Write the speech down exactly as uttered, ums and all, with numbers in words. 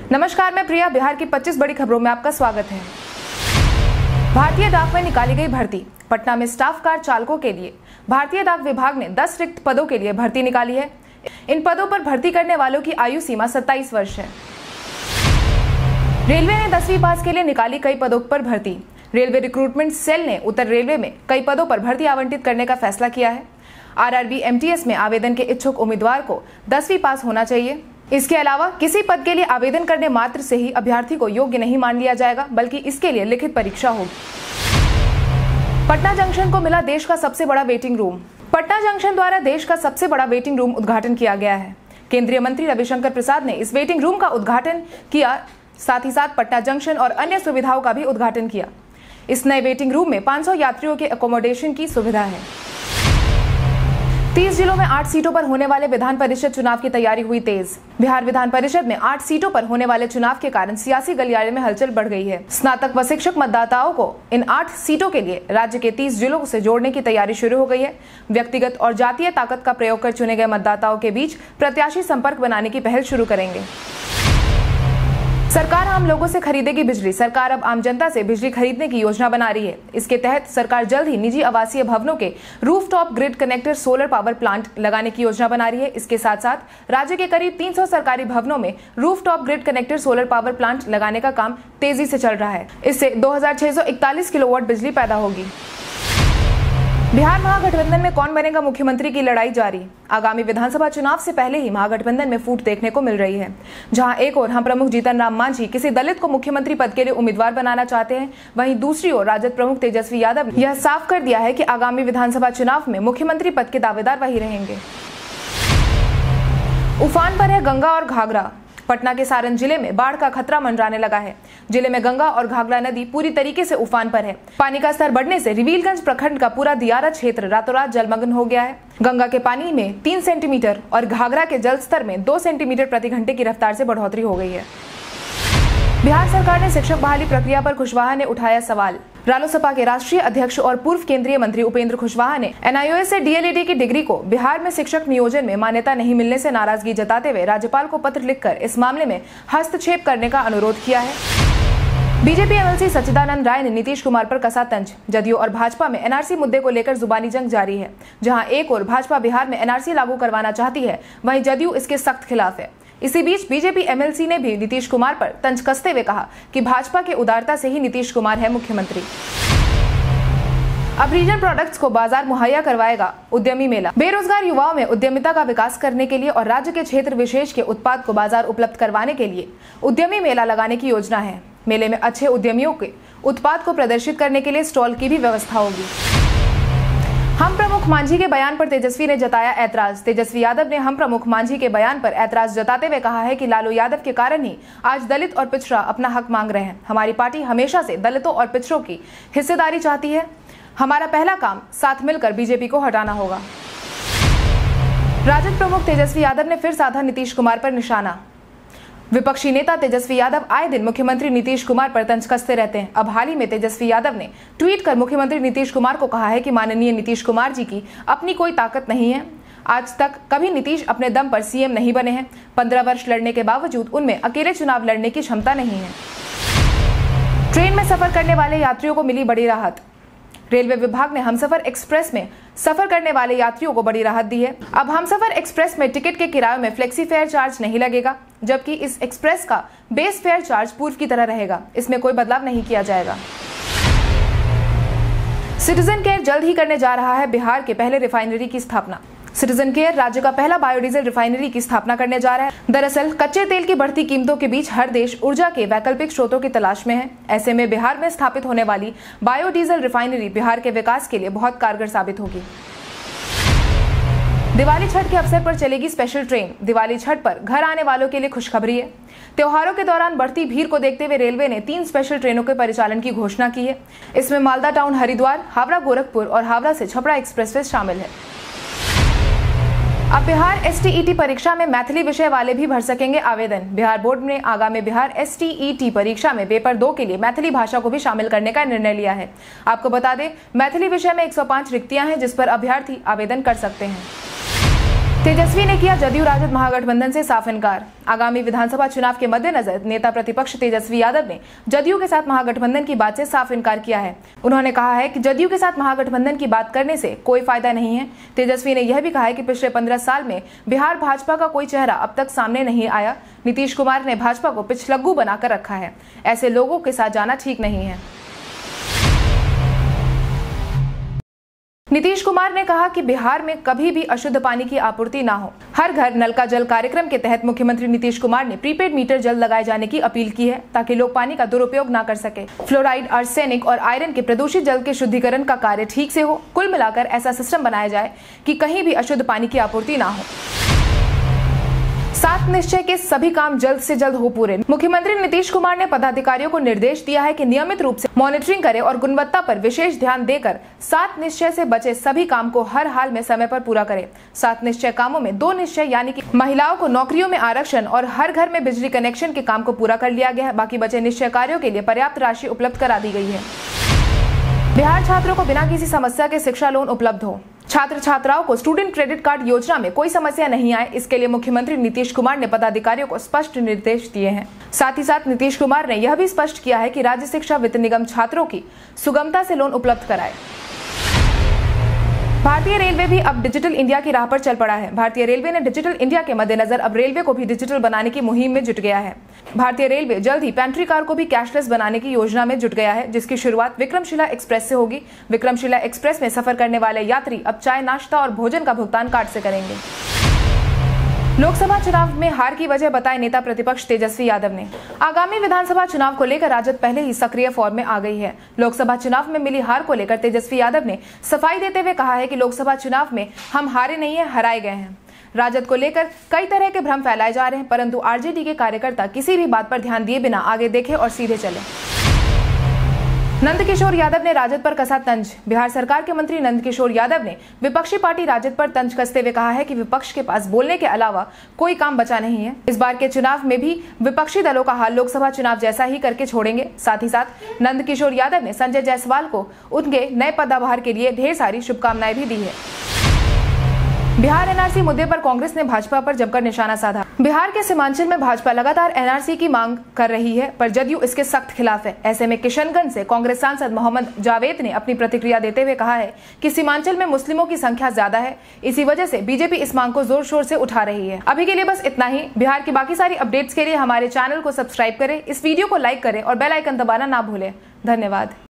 नमस्कार, मैं प्रिया। बिहार की पच्चीस बड़ी खबरों में आपका स्वागत है। भारतीय डाक में निकाली गई भर्ती। पटना में स्टाफ कार चालकों के लिए भारतीय डाक विभाग ने दस रिक्त पदों के लिए भर्ती निकाली है। इन पदों पर भर्ती करने वालों की आयु सीमा सत्ताईस वर्ष है। रेलवे ने दसवीं पास के लिए निकाली कई पदों पर भर्ती। रेलवे रिक्रूटमेंट सेल ने उत्तर रेलवे में कई पदों पर भर्ती आवंटित करने का फैसला किया है। आरआरबी एमटीएस में आवेदन के इच्छुक उम्मीदवार को दसवीं पास होना चाहिए। इसके अलावा किसी पद के लिए आवेदन करने मात्र से ही अभ्यर्थी को योग्य नहीं मान लिया जाएगा, बल्कि इसके लिए लिखित परीक्षा होगी। पटना जंक्शन को मिला देश का सबसे बड़ा वेटिंग रूम। पटना जंक्शन द्वारा देश का सबसे बड़ा वेटिंग रूम उद्घाटन किया गया है। केंद्रीय मंत्री रविशंकर प्रसाद ने इस वेटिंग रूम का उद्घाटन किया, साथ ही साथ पटना जंक्शन और अन्य सुविधाओं का भी उद्घाटन किया। इस नए वेटिंग रूम में पाँच सौ यात्रियों के अकोमोडेशन की सुविधा है। तीस जिलों में आठ सीटों पर होने वाले विधान परिषद चुनाव की तैयारी हुई तेज। बिहार विधान परिषद में आठ सीटों पर होने वाले चुनाव के कारण सियासी गलियारे में हलचल बढ़ गई है। स्नातक व शिक्षक मतदाताओं को इन आठ सीटों के लिए राज्य के तीस जिलों से जोड़ने की तैयारी शुरू हो गई है। व्यक्तिगत और जातीय ताकत का प्रयोग कर चुने गए मतदाताओं के बीच प्रत्याशी संपर्क बनाने की पहल शुरू करेंगे। सरकार आम लोगों से खरीदेगी बिजली। सरकार अब आम जनता से बिजली खरीदने की योजना बना रही है। इसके तहत सरकार जल्द ही निजी आवासीय भवनों के rooftop grid connector solar power plant लगाने की योजना बना रही है। इसके साथ साथ राज्य के करीब तीन सौ सरकारी भवनों में rooftop grid connector solar power plant लगाने का काम तेजी से चल रहा है। इससे दो हजार छह सौ इकतालीस किलोवाट बिजली पैदा होगी। बिहार महागठबंधन में कौन बनेगा मुख्यमंत्री की लड़ाई जारी। आगामी विधानसभा चुनाव से पहले ही महागठबंधन में फूट देखने को मिल रही है। जहां एक ओर हम प्रमुख जीतन राम मांझी किसी दलित को मुख्यमंत्री पद के लिए उम्मीदवार बनाना चाहते हैं, वहीं दूसरी ओर राजद प्रमुख तेजस्वी यादव ने यह साफ कर दिया है कि आगामी विधानसभा चुनाव में मुख्यमंत्री पद के दावेदार वही रहेंगे। उफान पर है गंगा और घाघरा। पटना के सारण जिले में बाढ़ का खतरा मंडराने लगा है। जिले में गंगा और घाघरा नदी पूरी तरीके से उफान पर है। पानी का स्तर बढ़ने से रिवीलगंज प्रखंड का पूरा दियारा क्षेत्र रातों रात जलमग्न हो गया है। गंगा के पानी में तीन सेंटीमीटर और घाघरा के जल स्तर में दो सेंटीमीटर प्रति घंटे की रफ्तार से बढ़ोतरी हो गई है। बिहार सरकार ने शिक्षक बहाली प्रक्रिया पर कुशवाहा ने उठाया सवाल। रालोसपा के राष्ट्रीय अध्यक्ष और पूर्व केंद्रीय मंत्री उपेंद्र कुशवाहा ने एनआईओएस से डीएलएडी की डिग्री को बिहार में शिक्षक नियोजन में मान्यता नहीं मिलने से नाराजगी जताते हुए राज्यपाल को पत्र लिखकर इस मामले में हस्तक्षेप करने का अनुरोध किया है। बीजेपी एमएलसी सच्चिदानंद राय ने नीतीश कुमार पर कसा तंज। जदयू और भाजपा में एनआरसी मुद्दे को लेकर जुबानी जंग जारी है। जहां एक ओर भाजपा बिहार में एनआरसी लागू करवाना चाहती है, वहीं जदयू इसके सख्त खिलाफ है। इसी बीच बीजेपी एमएलसी ने भी नीतीश कुमार पर तंज कसते हुए कहा कि भाजपा के उदारता से ही नीतीश कुमार है मुख्यमंत्री। अब रीजन प्रोडक्ट्स को बाजार मुहैया करवाएगा उद्यमी मेला। बेरोजगार युवाओं में उद्यमिता का विकास करने के लिए और राज्य के क्षेत्र विशेष के उत्पाद को बाजार उपलब्ध करवाने के लिए उद्यमी मेला लगाने की योजना है। मेले में अच्छे उद्यमियों के उत्पाद को प्रदर्शित करने के लिए स्टॉल की भी व्यवस्था होगी। हम प्रमुख मांझी के बयान पर तेजस्वी ने जताया ऐतराज। तेजस्वी यादव ने हम प्रमुख मांझी के बयान पर ऐतराज जताते हुए कहा है कि लालू यादव के कारण ही आज दलित और पिछड़ा अपना हक मांग रहे हैं। हमारी पार्टी हमेशा से दलितों और पिछड़ों की हिस्सेदारी चाहती है। हमारा पहला काम साथ मिलकर बीजेपी को हटाना होगा। राजद प्रमुख तेजस्वी यादव ने फिर साधा नीतीश कुमार पर निशाना। विपक्षी नेता तेजस्वी यादव आए दिन मुख्यमंत्री नीतीश कुमार पर तंज कसते रहते हैं। अब हाल ही में तेजस्वी यादव ने ट्वीट कर मुख्यमंत्री नीतीश कुमार को कहा है कि माननीय नीतीश कुमार जी की अपनी कोई ताकत नहीं है। आज तक कभी नीतीश अपने दम पर सीएम नहीं बने हैं। पंद्रह वर्ष लड़ने के बावजूद उनमें अकेले चुनाव लड़ने की क्षमता नहीं है। ट्रेन में सफर करने वाले यात्रियों को मिली बड़ी राहत। रेलवे विभाग ने हमसफर एक्सप्रेस में सफर करने वाले यात्रियों को बड़ी राहत दी है। अब हमसफर एक्सप्रेस में टिकट के किराए में फ्लेक्सी फेयर चार्ज नहीं लगेगा, जबकि इस एक्सप्रेस का बेस फेयर चार्ज पूर्व की तरह रहेगा। इसमें कोई बदलाव नहीं किया जाएगा। सिटीजन केयर जल्द ही करने जा रहा है बिहार के पहले रिफाइनरी की स्थापना। सिटीजन केयर राज्य का पहला बायोडीजल रिफाइनरी की स्थापना करने जा रहा है। दरअसल कच्चे तेल की बढ़ती कीमतों के बीच हर देश ऊर्जा के वैकल्पिक स्रोतों की तलाश में है। ऐसे में बिहार में स्थापित होने वाली बायोडीजल रिफाइनरी बिहार के विकास के लिए बहुत कारगर साबित होगी। दिवाली छठ के अवसर पर चलेगी स्पेशल ट्रेन। दिवाली छठ पर घर आने वालों के लिए खुशखबरी है। त्योहारों के दौरान बढ़ती भीड़ को देखते हुए रेलवे ने तीन स्पेशल ट्रेनों के परिचालन की घोषणा की है। इसमें मालदा टाउन हरिद्वार, हावड़ा गोरखपुर और हावड़ा से छपरा एक्सप्रेसवे शामिल है। अब बिहार एसटीईटी परीक्षा में मैथिली विषय वाले भी भर सकेंगे आवेदन। बिहार बोर्ड ने आगामी बिहार एसटीईटी परीक्षा में पेपर दो के लिए मैथिली भाषा को भी शामिल करने का निर्णय लिया है। आपको बता दें, मैथिली विषय में एक सौ पाँच रिक्तियां हैं जिस पर अभ्यर्थी आवेदन कर सकते हैं। तेजस्वी ने किया जदयू राजद महागठबंधन से साफ इनकार। आगामी विधानसभा चुनाव के मद्देनजर नेता प्रतिपक्ष तेजस्वी यादव ने जदयू के साथ महागठबंधन की बात से साफ इनकार किया है। उन्होंने कहा है कि जदयू के साथ महागठबंधन की बात करने से कोई फायदा नहीं है। तेजस्वी ने यह भी कहा है कि पिछले पंद्रह साल में बिहार भाजपा का कोई चेहरा अब तक सामने नहीं आया। नीतीश कुमार ने भाजपा को पिछलग्गू बनाकर रखा है। ऐसे लोगों के साथ जाना ठीक नहीं है। नीतीश कुमार ने कहा कि बिहार में कभी भी अशुद्ध पानी की आपूर्ति ना हो। हर घर नल का जल कार्यक्रम के तहत मुख्यमंत्री नीतीश कुमार ने प्रीपेड मीटर जल्द लगाए जाने की अपील की है, ताकि लोग पानी का दुरुपयोग ना कर सके। फ्लोराइड, आर्सेनिक और आयरन के प्रदूषित जल के शुद्धिकरण का कार्य ठीक से हो। कुल मिलाकर ऐसा सिस्टम बनाया जाए कि कहीं भी अशुद्ध पानी की आपूर्ति ना हो। सात निश्चय के सभी काम जल्द से जल्द हो पूरे। मुख्यमंत्री नीतीश कुमार ने पदाधिकारियों को निर्देश दिया है कि नियमित रूप से मॉनिटरिंग करें और गुणवत्ता पर विशेष ध्यान देकर सात निश्चय से बचे सभी काम को हर हाल में समय पर पूरा करें। सात निश्चय कामों में दो निश्चय यानी कि महिलाओं को नौकरियों में आरक्षण और हर घर में बिजली कनेक्शन के काम को पूरा कर लिया गया है। बाकी बचे निश्चय कार्यों के लिए पर्याप्त राशि उपलब्ध करा दी गई है। बिहार छात्रों को बिना किसी समस्या के शिक्षा लोन उपलब्ध हो। छात्र छात्राओं को स्टूडेंट क्रेडिट कार्ड योजना में कोई समस्या नहीं आए, इसके लिए मुख्यमंत्री नीतीश कुमार ने पदाधिकारियों को स्पष्ट निर्देश दिए हैं। साथ ही साथ नीतीश कुमार ने यह भी स्पष्ट किया है कि राज्य शिक्षा वित्त निगम छात्रों की सुगमता से लोन उपलब्ध कराए। भारतीय रेलवे भी अब डिजिटल इंडिया की राह पर चल पड़ा है। भारतीय रेलवे ने डिजिटल इंडिया के मद्देनजर अब रेलवे को भी डिजिटल बनाने की मुहिम में जुट गया है। भारतीय रेलवे जल्द ही पेंट्री कार को भी कैशलेस बनाने की योजना में जुट गया है, जिसकी शुरुआत विक्रमशिला एक्सप्रेस से होगी। विक्रमशिला एक्सप्रेस में सफर करने वाले यात्री अब चाय, नाश्ता और भोजन का भुगतान कार्ड से करेंगे। लोकसभा चुनाव में हार की वजह बताए नेता प्रतिपक्ष तेजस्वी यादव ने। आगामी विधानसभा चुनाव को लेकर राजद पहले ही सक्रिय फॉर्म में आ गई है। लोकसभा चुनाव में मिली हार को लेकर तेजस्वी यादव ने सफाई देते हुए कहा है कि लोकसभा चुनाव में हम हारे नहीं है, हराए गए हैं। राजद को लेकर कई तरह के भ्रम फैलाए जा रहे हैं, परंतु आरजेडी के कार्यकर्ता किसी भी बात पर ध्यान दिए बिना आगे देखे और सीधे चले। नंदकिशोर यादव ने राजद पर कसा तंज। बिहार सरकार के मंत्री नंदकिशोर यादव ने विपक्षी पार्टी राजद पर तंज कसते हुए कहा है कि विपक्ष के पास बोलने के अलावा कोई काम बचा नहीं है। इस बार के चुनाव में भी विपक्षी दलों का हाल लोकसभा चुनाव जैसा ही करके छोड़ेंगे। साथ ही साथ नंदकिशोर यादव ने संजय जायसवाल को उनके नए पदभार के लिए ढेर सारी शुभकामनाएं भी दी है। बिहार एनआरसी मुद्दे पर कांग्रेस ने भाजपा पर जमकर निशाना साधा। बिहार के सीमांचल में भाजपा लगातार एनआरसी की मांग कर रही है, पर जदयू इसके सख्त खिलाफ है। ऐसे में किशनगंज से कांग्रेस सांसद मोहम्मद जावेद ने अपनी प्रतिक्रिया देते हुए कहा है कि सीमांचल में मुस्लिमों की संख्या ज्यादा है, इसी वजह से बीजेपी इस मांग को जोर शोर से उठा रही है। अभी के लिए बस इतना ही। बिहार की बाकी सारी अपडेट्स के लिए हमारे चैनल को सब्सक्राइब करें, इस वीडियो को लाइक करें और बेल आइकन दबाना ना भूलें। धन्यवाद।